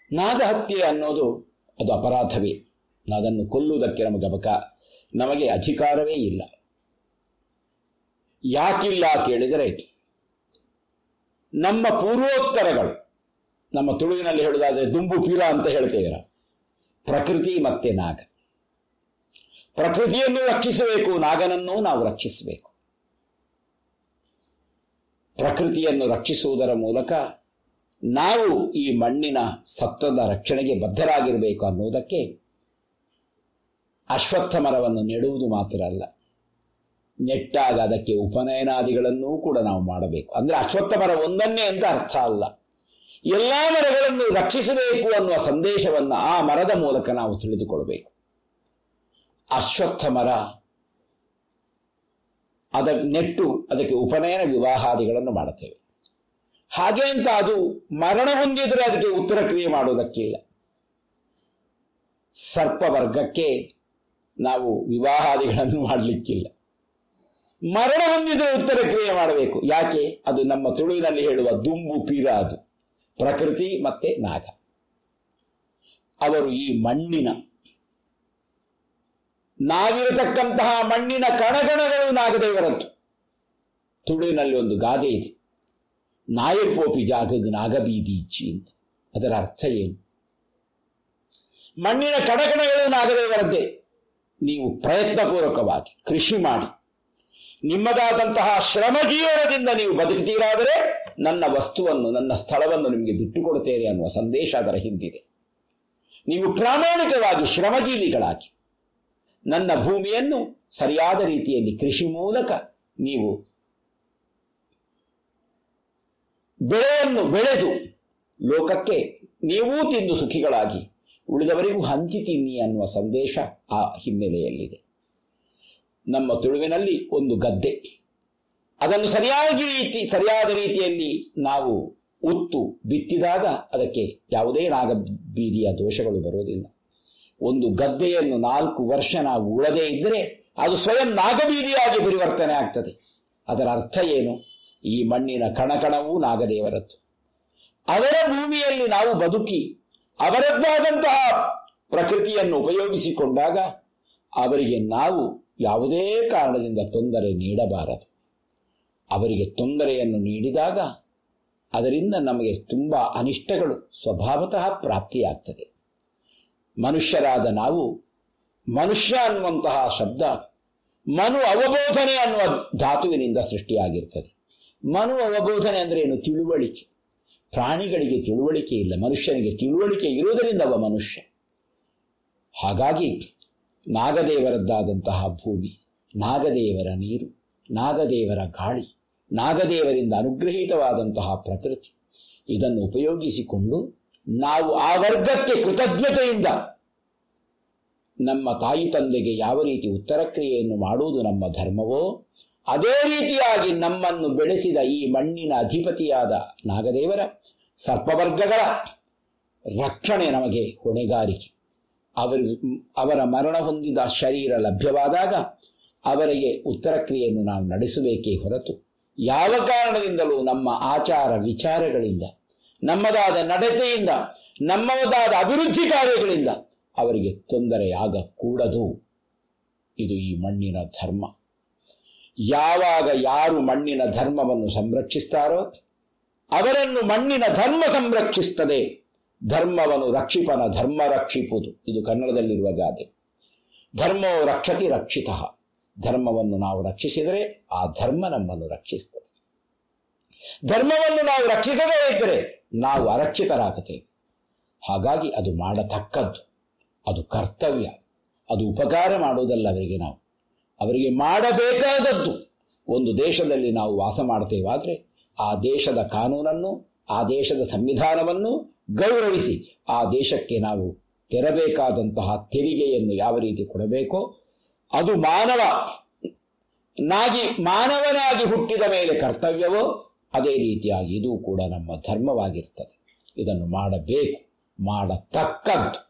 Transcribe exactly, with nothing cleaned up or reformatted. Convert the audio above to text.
ನಾಗಹತ್ಯೆ ಅನ್ನೋದು ಅದು ಅಪರಾಧವೇ. ಅದನ್ನು ಕೊಲ್ಲುವುದಕ್ಕೆ ನಮಗೆ ಅವಕ ನಮಗೆ ಅಧಿಕಾರವೇ ಇಲ್ಲ. ಯಾಕಿಲ್ಲ ಕೇಳಿದರೆ, ನಮ್ಮ ಪೂರ್ವೋತ್ತರಗಳು, ನಮ್ಮ ತುಳುವಿನಲ್ಲಿ ಹೇಳುವುದಾದರೆ ದುಂಬು ಪೀರ ಅಂತ ಹೇಳ್ತೇವೆ, ಪ್ರಕೃತಿ ಮತ್ತೆ ನಾಗ. ಪ್ರಕೃತಿಯನ್ನು ರಕ್ಷಿಸಬೇಕು, ನಾಗನನ್ನೂ ನಾವು ರಕ್ಷಿಸಬೇಕು. ಪ್ರಕೃತಿಯನ್ನು ರಕ್ಷಿಸುವುದರ ಮೂಲಕ ನಾವು ಈ ಮಣ್ಣಿನ ಸತ್ವದ ರಕ್ಷಣೆಗೆ ಬದ್ಧರಾಗಿರಬೇಕು ಅನ್ನುವುದಕ್ಕೆ ಅಶ್ವತ್ಥ ಮರವನ್ನು ನೆಡುವುದು ಮಾತ್ರ ಅಲ್ಲ, ನೆಟ್ಟಾಗ ಅದಕ್ಕೆ ಉಪನಯನಾದಿಗಳನ್ನೂ ಕೂಡ ನಾವು ಮಾಡಬೇಕು. ಅಂದರೆ ಅಶ್ವತ್ಥ ಮರ ಒಂದನ್ನೇ ಅಂತ ಅರ್ಥ ಅಲ್ಲ, ಎಲ್ಲ ಮರಗಳನ್ನು ರಕ್ಷಿಸಬೇಕು ಅನ್ನುವ ಸಂದೇಶವನ್ನು ಆ ಮರದ ಮೂಲಕ ನಾವು ತಿಳಿದುಕೊಳ್ಬೇಕು. ಅಶ್ವತ್ಥ ಮರ ಅದ ನೆಟ್ಟು ಅದಕ್ಕೆ ಉಪನಯನ ವಿವಾಹಾದಿಗಳನ್ನು ಮಾಡುತ್ತೇವೆ. ಹಾಗೆ ಅಂತ ಅದು ಮರಣ ಹೊಂದಿದರೆ ಅದಕ್ಕೆ ಉತ್ತರ ಕ್ರಿಯೆ ಮಾಡುವುದಕ್ಕಿಲ್ಲ. ಸರ್ಪ ವರ್ಗಕ್ಕೆ ನಾವು ವಿವಾಹಾದಿಗಳನ್ನು ಮಾಡಲಿಕ್ಕಿಲ್ಲ. ಮರಣ ಹೊಂದಿದರೆ ಉತ್ತರ ಕ್ರಿಯೆ ಮಾಡಬೇಕು. ಯಾಕೆ? ಅದು ನಮ್ಮ ತುಳುವಿನಲ್ಲಿ ಹೇಳುವ ದುಂಬು ಪೀರ, ಅದು ಪ್ರಕೃತಿ ಮತ್ತೆ ನಾಗ. ಅವರು ಈ ಮಣ್ಣಿನ, ನಾವಿರತಕ್ಕಂತಹ ಮಣ್ಣಿನ ಕಣಗಣಗಳು ನಾಗದೇವರದ್ದು. ತುಳುವಿನಲ್ಲಿ ಒಂದು ಗಾದೆ ಇದೆ, ನಾಯರ್ಪೋಪಿ ಜಾಗದ ನಾಗಬೀದಿ ಇಚ್ಚಿ ಅಂತ. ಅದರ ಅರ್ಥ ಏನು? ಮಣ್ಣಿನ ಕಣಗಣಗಳು ನಾಗದೇವರದ್ದೇ. ನೀವು ಪ್ರಯತ್ನಪೂರ್ವಕವಾಗಿ ಕೃಷಿ ಮಾಡಿ ನಿಮ್ಮದಾದಂತಹ ಶ್ರಮಜೀವನದಿಂದ ನೀವು ಬದುಕುತ್ತೀರಾದರೆ ನನ್ನ ವಸ್ತುವನ್ನು, ನನ್ನ ಸ್ಥಳವನ್ನು ನಿಮಗೆ ಬಿಟ್ಟುಕೊಡುತ್ತೇನೆ ಅನ್ನುವ ಸಂದೇಶ ಅದರ ಹಿಂದಿದೆ. ನೀವು ಪ್ರಾಮಾಣಿಕವಾಗಿ ಶ್ರಮಜೀವಿಗಳಾಗಿ ನನ್ನ ಭೂಮಿಯನ್ನು ಸರಿಯಾದ ರೀತಿಯಲ್ಲಿ ಕೃಷಿ ಮೂಲಕ ನೀವು ಬೆಳೆಯನ್ನು ಬೆಳೆದು ಲೋಕಕ್ಕೆ ನೀವೂ ತಿಂದು ಸುಖಿಗಳಾಗಿ ಉಳಿದವರಿಗೂ ಹಂಚಿ ತಿನ್ನಿ ಅನ್ನುವ ಸಂದೇಶ ಆ ಹಿನ್ನೆಲೆಯಲ್ಲಿದೆ. ನಮ್ಮ ತುಳುವಿನಲ್ಲಿ ಒಂದು ಗದ್ದೆ, ಅದನ್ನು ಸರಿಯಾಗಿ ರೀತಿ ಸರಿಯಾದ ರೀತಿಯಲ್ಲಿ ನಾವು ಉತ್ತು ಬಿತ್ತಿದಾಗ ಅದಕ್ಕೆ ಯಾವುದೇ ನಾಗಬೀದಿಯ ದೋಷಗಳು ಬರೋದಿಲ್ಲ. ಒಂದು ಗದ್ದೆಯನ್ನು ನಾಲ್ಕು ವರ್ಷ ನಾವು ಉಳದೇ ಇದ್ದರೆ ಅದು ಸ್ವಯಂ ನಾಗಬೀದಿಯಾಗಿ ಪರಿವರ್ತನೆ ಆಗ್ತದೆ. ಅದರ ಅರ್ಥ ಏನು? ಈ ಮಣ್ಣಿನ ಕಣಕಣವೂ ನಾಗದೇವರದ್ದು. ಅವರ ಭೂಮಿಯಲ್ಲಿ ನಾವು ಬದುಕಿ ಅವರದ್ದಾದಂತಹ ಪ್ರಕೃತಿಯನ್ನು ಉಪಯೋಗಿಸಿಕೊಂಡಾಗ ಅವರಿಗೆ ನಾವು ಯಾವುದೇ ಕಾರಣದಿಂದ ತೊಂದರೆ ನೀಡಬಾರದು. ಅವರಿಗೆ ತೊಂದರೆಯನ್ನು ನೀಡಿದಾಗ ಅದರಿಂದ ನಮಗೆ ತುಂಬ ಅನಿಷ್ಟಗಳು ಸ್ವಭಾವತಃ ಪ್ರಾಪ್ತಿಯಾಗ್ತದೆ. ಮನುಷ್ಯರಾದ ನಾವು, ಮನುಷ್ಯ ಅನ್ನುವಂತಹ ಶಬ್ದ ಮನು ಅವಬೋಧನೆ ಅನ್ನುವ ಧಾತುವಿನಿಂದ ಸೃಷ್ಟಿಯಾಗಿರ್ತದೆ. ಮನು ಅವಬೋಧನೆ ಅಂದರೆ ಏನು? ತಿಳುವಳಿಕೆ. ಪ್ರಾಣಿಗಳಿಗೆ ತಿಳುವಳಿಕೆ ಇಲ್ಲ, ಮನುಷ್ಯನಿಗೆ ತಿಳುವಳಿಕೆ ಇರುವುದರಿಂದ ಅವ ಮನುಷ್ಯ. ಹಾಗಾಗಿ ನಾಗದೇವರದ್ದಾದಂತಹ ಭೂಮಿ, ನಾಗದೇವರ ನೀರು, ನಾಗದೇವರ ಗಾಳಿ, ನಾಗದೇವರಿಂದ ಅನುಗ್ರಹೀತವಾದಂತಹ ಪ್ರಕೃತಿ, ಇದನ್ನು ಉಪಯೋಗಿಸಿಕೊಂಡು ನಾವು ಆ ವರ್ಗಕ್ಕೆ ಕೃತಜ್ಞತೆಯಿಂದ ನಮ್ಮ ತಾಯಿ ತಂದೆಗೆ ಯಾವ ರೀತಿ ಉತ್ತರ ಕ್ರಿಯೆಯನ್ನು ಮಾಡುವುದು ನಮ್ಮ ಧರ್ಮವೋ, ಅದೇ ರೀತಿಯಾಗಿ ನಮ್ಮನ್ನು ಬೆಳೆಸಿದ ಈ ಮಣ್ಣಿನ ಅಧಿಪತಿಯಾದ ನಾಗದೇವರ ಸರ್ಪವರ್ಗಗಳ ರಕ್ಷಣೆ ನಮಗೆ ಹೊಣೆಗಾರಿಕೆ. ಅವರು ಅವರ ಮರಣ ಹೊಂದಿದ ಶರೀರ ಲಭ್ಯವಾದಾಗ ಅವರಿಗೆ ಉತ್ತರ ಕ್ರಿಯೆಯನ್ನು ನಾವು ನಡೆಸಬೇಕೇ ಹೊರತು ಯಾವ ಕಾರಣದಿಂದಲೂ ನಮ್ಮ ಆಚಾರ ವಿಚಾರಗಳಿಂದ, ನಮ್ಮದಾದ ನಡತೆಯಿಂದ, ನಮ್ಮದಾದ ಅಭಿವೃದ್ಧಿ ಕಾರ್ಯಗಳಿಂದ ಅವರಿಗೆ ತೊಂದರೆಯಾಗಕೂಡದು. ಇದು ಈ ಮಣ್ಣಿನ ಧರ್ಮ. ಯಾವಾಗ ಯಾರು ಮಣ್ಣಿನ ಧರ್ಮವನ್ನು ಸಂರಕ್ಷಿಸ್ತಾರೋ ಅವರನ್ನು ಮಣ್ಣಿನ ಧರ್ಮ ಸಂರಕ್ಷಿಸ್ತದೆ. ಧರ್ಮವನ್ನು ರಕ್ಷಿಪನ ಧರ್ಮ ರಕ್ಷಿಪುದು, ಇದು ಕನ್ನಡದಲ್ಲಿರುವ ಗಾದೆ. ಧರ್ಮೋ ರಕ್ಷತಿ ರಕ್ಷಿತ. ಧರ್ಮವನ್ನು ನಾವು ರಕ್ಷಿಸಿದರೆ ಆ ಧರ್ಮ ನಮ್ಮನ್ನು ರಕ್ಷಿಸ್ತದೆ. ಧರ್ಮವನ್ನು ನಾವು ರಕ್ಷಿಸದೇ ಇದ್ದರೆ ನಾವು ಅರಕ್ಷಿತರಾಗುತ್ತೇವೆ. ಹಾಗಾಗಿ ಅದು ಮಾಡತಕ್ಕದ್ದು, ಅದು ಕರ್ತವ್ಯ, ಅದು ಉಪಕಾರ ಮಾಡುವುದಲ್ಲ ಅವರಿಗೆ. ನಾವು ಅವರಿಗೆ ಮಾಡಬೇಕಾದದ್ದು. ಒಂದು ದೇಶದಲ್ಲಿ ನಾವು ವಾಸ ಮಾಡ್ತೇವಾದರೆ ಆ ದೇಶದ ಕಾನೂನನ್ನು, ಆ ದೇಶದ ಸಂವಿಧಾನವನ್ನು ಗೌರವಿಸಿ ಆ ದೇಶಕ್ಕೆ ನಾವು ತೆರಬೇಕಾದಂತಹ ತೆರಿಗೆಯನ್ನು ಯಾವ ರೀತಿ ಕೊಡಬೇಕೋ, ಅದು ಮಾನವ ನಾಗಿ ಮಾನವನಾಗಿ ಹುಟ್ಟಿದ ಮೇಲೆ ಕರ್ತವ್ಯವೋ ಅದೇ ರೀತಿಯಾಗಿ ಇದು ಕೂಡ ನಮ್ಮ ಧರ್ಮವಾಗಿರ್ತದೆ. ಇದನ್ನು ಮಾಡಬೇಕು, ಮಾಡತಕ್ಕದ್ದು.